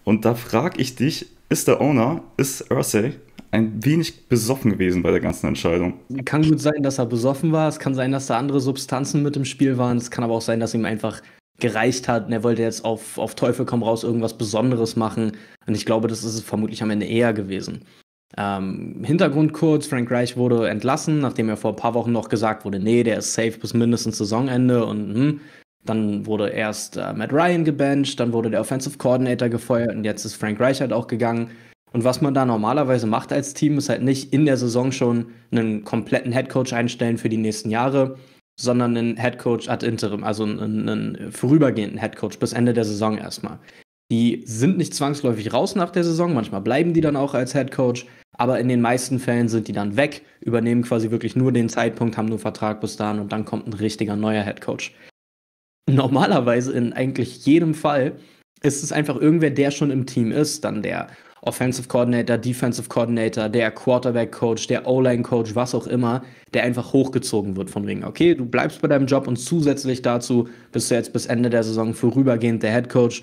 Und da frage ich dich, ist der Owner, ist Irsay ein wenig besoffen gewesen bei der ganzen Entscheidung? Kann gut sein, dass er besoffen war. Es kann sein, dass da andere Substanzen mit im Spiel waren. Es kann aber auch sein, dass ihm einfach gereicht hat und er wollte jetzt auf Teufel komm raus irgendwas Besonderes machen. Und ich glaube, das ist es vermutlich am Ende eher gewesen. Hintergrund kurz, Frank Reich wurde entlassen, nachdem er vor ein paar Wochen noch gesagt wurde, nee, der ist safe bis mindestens Saisonende und dann wurde erst Matt Ryan gebencht, dann wurde der Offensive Coordinator gefeuert und jetzt ist Frank Reich halt auch gegangen. Und was man da normalerweise macht als Team, ist halt nicht in der Saison schon einen kompletten Headcoach einstellen für die nächsten Jahre, sondern einen Headcoach ad interim, also einen vorübergehenden Headcoach bis Ende der Saison erstmal. Die sind nicht zwangsläufig raus nach der Saison, manchmal bleiben die dann auch als Headcoach, aber in den meisten Fällen sind die dann weg, übernehmen quasi wirklich nur den Zeitpunkt, haben nur Vertrag bis dahin und dann kommt ein richtiger neuer Headcoach. Normalerweise in eigentlich jedem Fall ist es einfach irgendwer, der schon im Team ist, dann der Offensive Coordinator, Defensive Coordinator, der Quarterback Coach, der O-Line Coach, was auch immer, der einfach hochgezogen wird von wegen, okay, du bleibst bei deinem Job und zusätzlich dazu bist du jetzt bis Ende der Saison vorübergehend der Head Coach.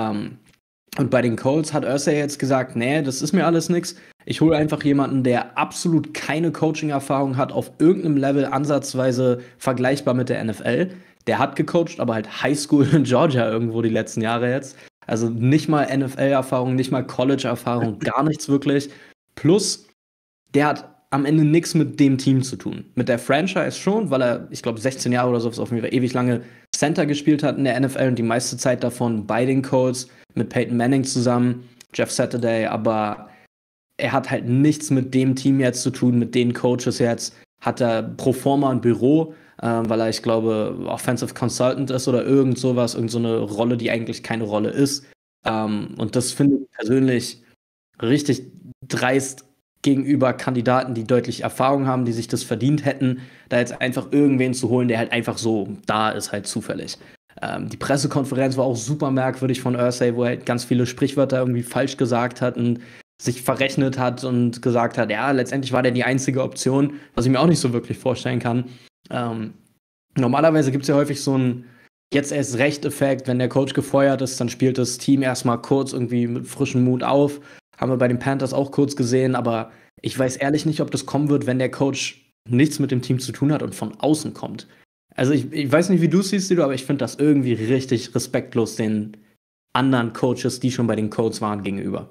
Und bei den Colts hat Irsay jetzt gesagt, nee, das ist mir alles nix. Ich hole einfach jemanden, der absolut keine Coaching-Erfahrung hat, auf irgendeinem Level ansatzweise vergleichbar mit der NFL. Der hat gecoacht, aber halt Highschool in Georgia irgendwo die letzten Jahre jetzt. Also nicht mal NFL-Erfahrung, nicht mal College-Erfahrung, gar nichts wirklich. Plus, der hat am Ende nichts mit dem Team zu tun. Mit der Franchise schon, weil er, ich glaube, 16 Jahre oder so auf jeden Fall ewig lange Center gespielt hat in der NFL und die meiste Zeit davon bei den Colts mit Peyton Manning zusammen, Jeff Saturday, aber er hat halt nichts mit dem Team jetzt zu tun, mit den Coaches jetzt. Hat er pro forma ein Büro, weil er, ich glaube, Offensive Consultant ist oder irgend sowas, irgend so eine Rolle, die eigentlich keine Rolle ist. Und das finde ich persönlich richtig dreist gegenüber Kandidaten, die deutlich Erfahrung haben, die sich das verdient hätten, da jetzt einfach irgendwen zu holen, der halt einfach so da ist, halt zufällig. Die Pressekonferenz war auch super merkwürdig von Irsay, wo er halt ganz viele Sprichwörter irgendwie falsch gesagt hat und sich verrechnet hat und gesagt hat, ja, letztendlich war der die einzige Option, was ich mir auch nicht so wirklich vorstellen kann. Normalerweise gibt es ja häufig so einen jetzt erst Recht-Effekt, wenn der Coach gefeuert ist, dann spielt das Team erstmal kurz irgendwie mit frischem Mut auf. Haben wir bei den Panthers auch kurz gesehen, aber ich weiß ehrlich nicht, ob das kommen wird, wenn der Coach nichts mit dem Team zu tun hat und von außen kommt. Also ich weiß nicht, wie du es siehst, Sido, aber ich finde das irgendwie richtig respektlos den anderen Coaches, die schon bei den Colts waren, gegenüber.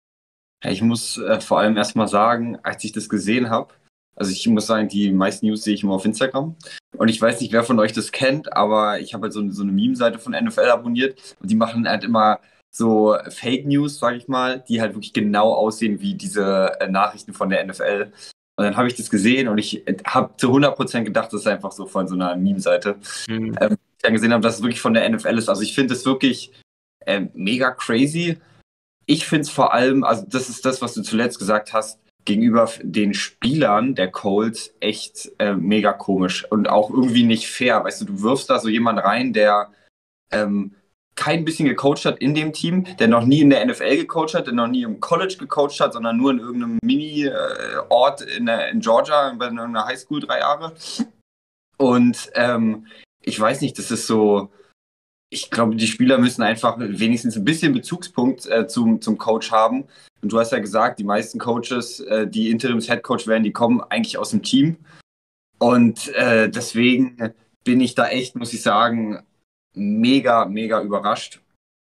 Ich muss vor allem erstmal sagen, als ich das gesehen habe, also ich muss sagen, die meisten News sehe ich immer auf Instagram. Und ich weiß nicht, wer von euch das kennt, aber ich habe halt so eine Meme-Seite von NFL abonniert und die machen halt immer so Fake News, sage ich mal, die halt wirklich genau aussehen wie diese Nachrichten von der NFL. Und dann habe ich das gesehen und ich habe zu 100% gedacht, das ist einfach so von so einer Meme-Seite. Ich dann gesehen habe, dass es wirklich von der NFL ist. Also ich finde es wirklich mega crazy. Ich finde es vor allem, also das ist das, was du zuletzt gesagt hast, gegenüber den Spielern der Colts echt mega komisch und auch irgendwie nicht fair. Weißt du, du wirfst da so jemanden rein, der kein bisschen gecoacht hat in dem Team, der noch nie in der NFL gecoacht hat, der noch nie im College gecoacht hat, sondern nur in irgendeinem Mini-Ort in Georgia, bei einer Highschool 3 Jahre. Und ich weiß nicht, das ist so, ich glaube, die Spieler müssen einfach wenigstens ein bisschen Bezugspunkt zum Coach haben. Und du hast ja gesagt, die meisten Coaches, die Interims-Headcoach werden, die kommen eigentlich aus dem Team. Und deswegen bin ich da echt, muss ich sagen, mega, mega überrascht.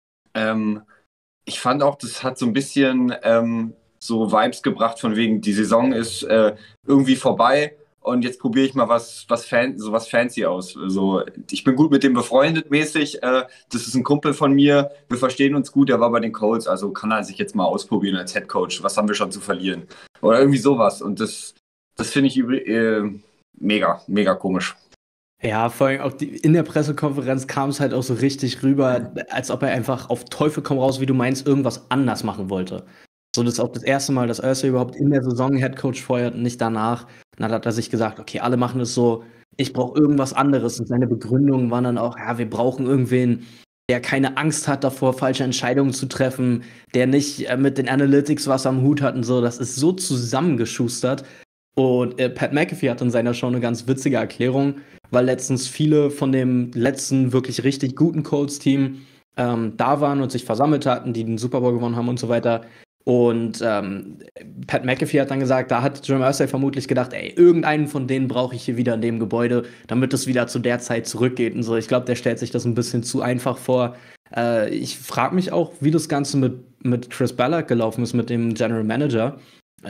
Ich fand auch, das hat so ein bisschen so Vibes gebracht, von wegen, die Saison ist irgendwie vorbei und jetzt probiere ich mal was fancy aus. Also, ich bin gut mit dem befreundet mäßig. Das ist ein Kumpel von mir. Wir verstehen uns gut. Der war bei den Colts, also kann er sich jetzt mal ausprobieren als Headcoach. Was haben wir schon zu verlieren? Oder irgendwie sowas. Und das finde ich mega, mega komisch. Ja, vor allem auch in der Pressekonferenz kam es halt auch so richtig rüber, als ob er einfach auf Teufel komm raus, wie du meinst, irgendwas anders machen wollte. So, das ist auch das erste Mal, dass Irsay überhaupt in der Saison Headcoach feuert und nicht danach. Und dann hat er sich gesagt, okay, alle machen es so, ich brauche irgendwas anderes. Und seine Begründungen waren dann auch, ja, wir brauchen irgendwen, der keine Angst hat davor, falsche Entscheidungen zu treffen, der nicht mit den Analytics was am Hut hat und so. Das ist so zusammengeschustert. Und Pat McAfee hat in seiner Show eine ganz witzige Erklärung, weil letztens viele von dem letzten wirklich richtig guten Colts-Team da waren und sich versammelt hatten, die den Super Bowl gewonnen haben und so weiter. Und Pat McAfee hat dann gesagt, da hat Jim Irsay vermutlich gedacht, ey, irgendeinen von denen brauche ich hier wieder in dem Gebäude, damit es wieder zu der Zeit zurückgeht und so. Ich glaube, der stellt sich das ein bisschen zu einfach vor. Ich frage mich auch, wie das Ganze mit Chris Ballard gelaufen ist, mit dem General Manager.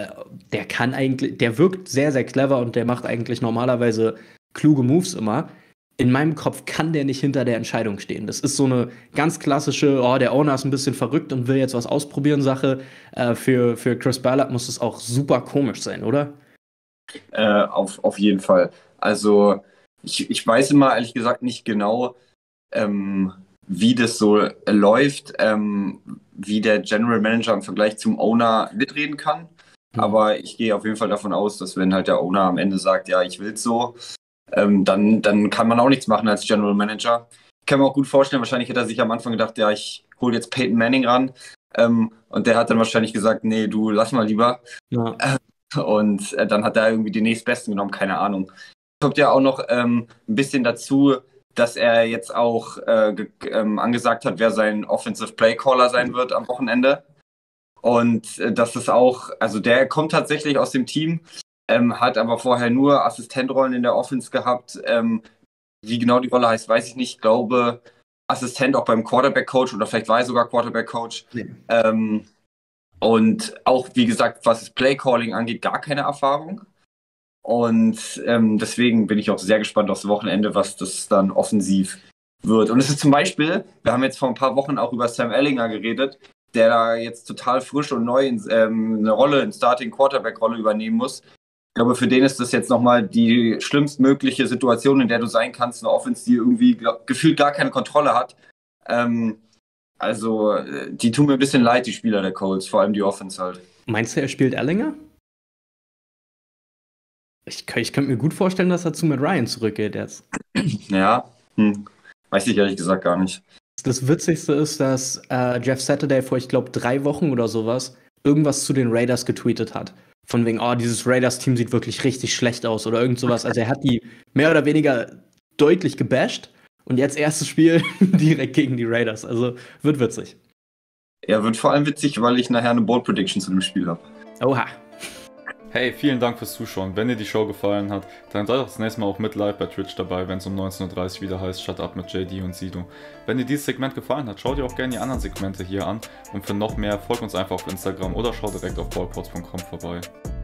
Der wirkt sehr, sehr clever und der macht eigentlich normalerweise kluge Moves immer. In meinem Kopf kann der nicht hinter der Entscheidung stehen. Das ist so eine ganz klassische, der Owner ist ein bisschen verrückt und will jetzt was ausprobieren Sache. Für Chris Ballard muss es auch super komisch sein, oder? Auf jeden Fall. Also ich weiß immer ehrlich gesagt nicht genau, wie das so läuft, wie der General Manager im Vergleich zum Owner mitreden kann. Aber ich gehe auf jeden Fall davon aus, dass wenn halt der Owner am Ende sagt, ja, ich will's so, dann kann man auch nichts machen als General Manager. Ich kann mir auch gut vorstellen, wahrscheinlich hätte er sich am Anfang gedacht, ja, ich hole jetzt Peyton Manning ran. Und der hat dann wahrscheinlich gesagt, nee, du lass mal lieber. Ja. Und dann hat er irgendwie den nächstbesten genommen, keine Ahnung. Kommt ja auch noch ein bisschen dazu, dass er jetzt auch angesagt hat, wer sein Offensive Play Caller sein wird am Wochenende. Und das ist auch, also der kommt tatsächlich aus dem Team, hat aber vorher nur Assistentrollen in der Offense gehabt. Wie genau die Rolle heißt, weiß ich nicht. Ich glaube, Assistent auch beim Quarterback-Coach oder vielleicht war er sogar Quarterback-Coach. Ja. Und auch, wie gesagt, was das Play-Calling angeht, gar keine Erfahrung. Und deswegen bin ich auch sehr gespannt aufs Wochenende, was das dann offensiv wird. Und es ist zum Beispiel, wir haben jetzt vor ein paar Wochen auch über Sam Ehlinger geredet, der da jetzt total frisch und neu eine Rolle, eine Starting-Quarterback-Rolle übernehmen muss. Ich glaube, für den ist das jetzt nochmal die schlimmstmögliche Situation, in der du sein kannst, eine Offense, die irgendwie gefühlt gar keine Kontrolle hat. Also, die tun mir ein bisschen leid, die Spieler der Colts, vor allem die Offense halt. Meinst du, er spielt Ehlinger? Ich könnte mir gut vorstellen, dass er zu Matt Ryan zurückgeht jetzt. Ja, weiß ich ehrlich gesagt gar nicht. Das Witzigste ist, dass Jeff Saturday vor, ich glaube, 3 Wochen oder sowas irgendwas zu den Raiders getweetet hat. Von wegen, dieses Raiders-Team sieht wirklich richtig schlecht aus oder irgend sowas. Also er hat die mehr oder weniger deutlich gebasht und jetzt erstes Spiel direkt gegen die Raiders. Also wird witzig. Ja, wird vor allem witzig, weil ich nachher eine Bold Prediction zu dem Spiel habe. Oha. Hey, vielen Dank fürs Zuschauen. Wenn dir die Show gefallen hat, dann seid auch das nächste Mal auch mit live bei Twitch dabei, wenn es um 19:30 Uhr wieder heißt Shut Up mit JD und Sido. Wenn dir dieses Segment gefallen hat, schau dir auch gerne die anderen Segmente hier an und für noch mehr folgt uns einfach auf Instagram oder schau direkt auf ballpods.com vorbei.